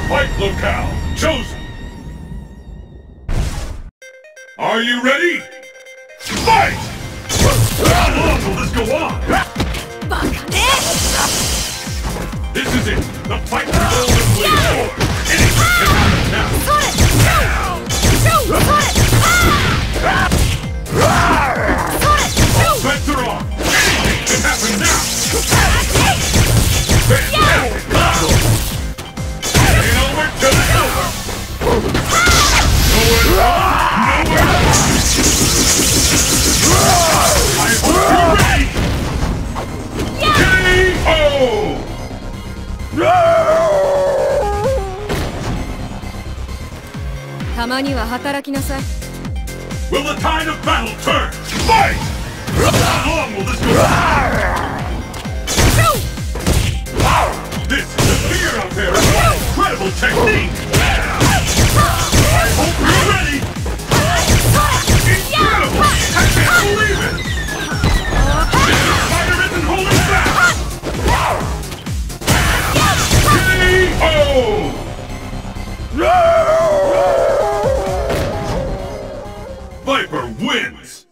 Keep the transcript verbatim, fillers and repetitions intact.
Fight locale chosen. Are you ready? Fight! How long will this go on? This is it. The fight for golden blade sword. Anything can happen now. All bets are on. Anything can happen now. Fantastic combo. Ain't over till it's over. Nowhere to run. Nowhere to run. I hope you're ready. K O! Will the tide of battle turn? Fight! How long will this go on? This is the fear out there! Incredible technique! I hope you're ready! Incredible! I can't believe it! This fighter isn't holding back! K O! Viper wins!